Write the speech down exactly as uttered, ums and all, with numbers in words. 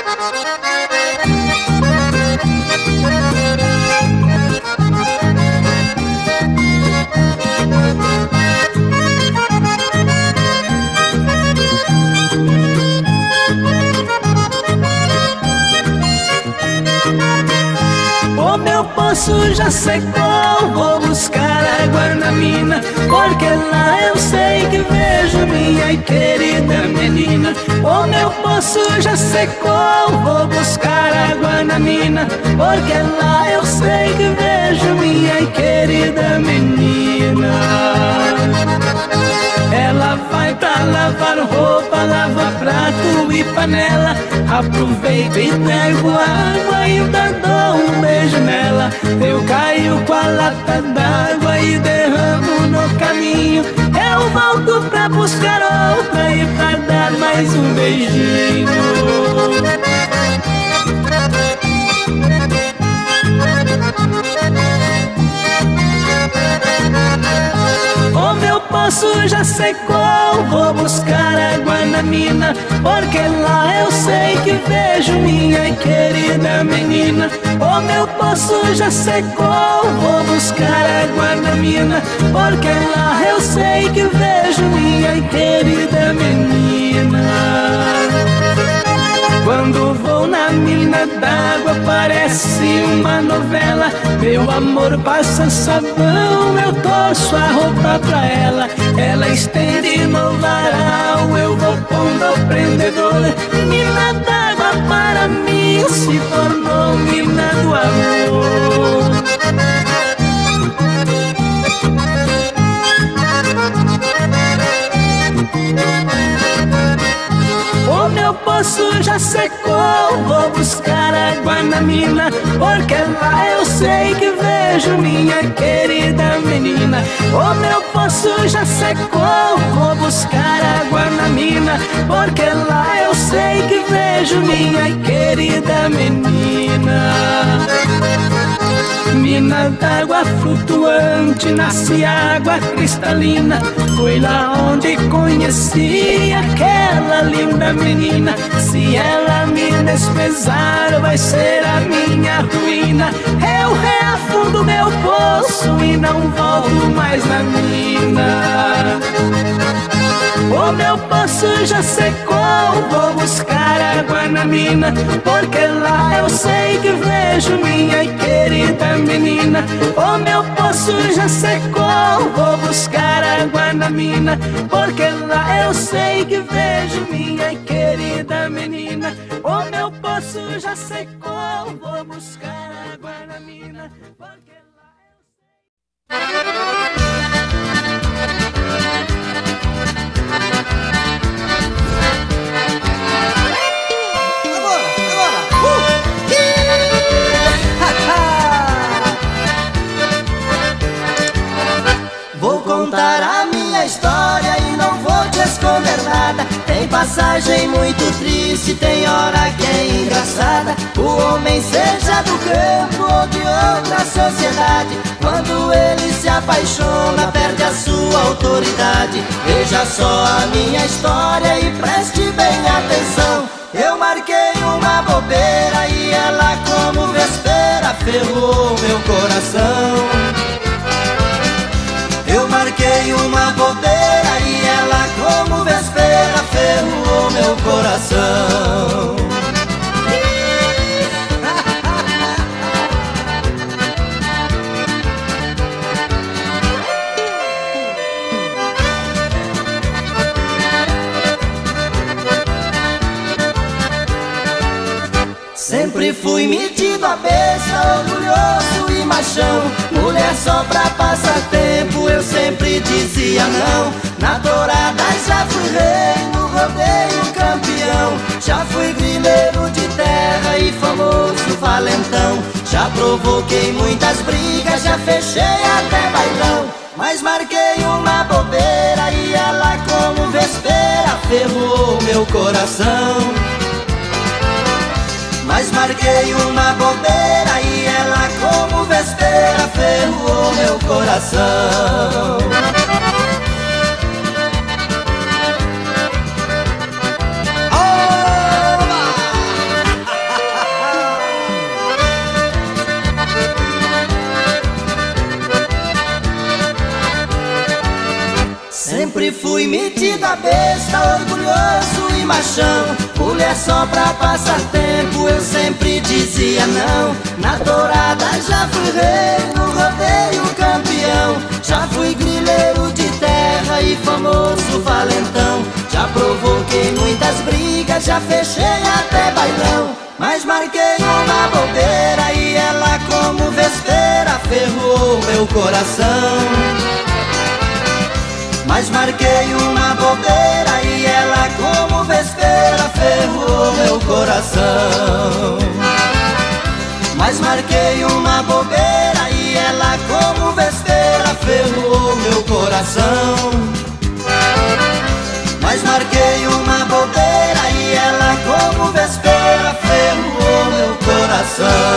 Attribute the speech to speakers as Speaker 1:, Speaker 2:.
Speaker 1: O meu poço já secou, vou buscar água na mina, porque lá eu sei que vejo minha querida menina. O meu poço já secou, vou buscar água na mina, porque lá eu sei que vejo minha querida menina. Ela vai pra lavar roupa, lava prato e panela. Aproveito e pego água e ainda dou um beijo nela. Eu caio com a lata d'água e derramo no caminho. Eu volto pra buscar outra e pra dar mais um beijinho. O meu poço já secou, vou buscar água na mina, porque lá eu sei que vejo minha querida menina. O meu poço já secou, vou buscar água na mina, porque lá eu sei que vejo minha querida menina. Quando vou na mina d'água parece uma novela. Meu amor passa sabão, eu torço a roupa pra ela. Ela estende no varal, eu vou pondo o prendedor. Mina d'água para mim se tornou mina do amor. O meu poço já secou, vou buscar água na mina, porque lá eu sei que vejo minha querida menina. O meu poço já secou, vou buscar água na mina, porque lá eu sei que vejo minha querida menina. Mina d'água flutuante, nasce água cristalina. Foi lá onde conheci aquela linda menina. Se ela me desprezar, vai ser a minha ruína. Eu reafundo meu poço e não volto mais na mina. O meu poço já secou, vou buscar água na mina, porque lá eu sei que vejo minha querida menina. O meu poço já secou, vou buscar água na mina, porque lá eu sei que vejo minha querida menina. O meu poço já secou, vou buscar água na mina, porque lá eu sei.
Speaker 2: Vou contar a minha história e não vou te esconder nada. Tem passagem muito triste, tem hora que é engraçada. O homem, seja do campo ou de outra sociedade, quando ele se apaixona, perde a sua autoridade. Veja só a minha história e preste bem atenção. Eu marquei uma bobeira e ela, como vespeira, ferrou meu coração. Eu marquei uma bobeira e ela, como vespeira, ferrou meu coração. Sempre fui metido a besta, orgulhoso e machão. Mulher só pra passar tempo, eu sempre dizia não. Na tourada já fui rei, no rodeio campeão. Já fui grileiro de terra e famoso valentão. Já provoquei muitas brigas, já fechei até bailão. Mas marquei uma bobeira e ela, como vespeira, ferrou meu coração. Mas marquei uma bobeira e ela, como vespeira, ferrou meu coração. fui metido a besta, orgulhoso e machão. Mulher só pra passar tempo, eu sempre dizia não. Na tourada já fui rei, no rodeio campeão. Já fui grileiro de terra e famoso valentão. Já provoquei muitas brigas, já fechei até bailão. Mas marquei uma bobeira e ela como vespeira ferrou meu coração. Mas marquei uma bobeira e ela como vespeira ferrou meu coração. Mas marquei uma bobeira e ela como vespeira ferrou meu coração. Mas marquei uma bobeira e ela como vespeira ferrou meu coração.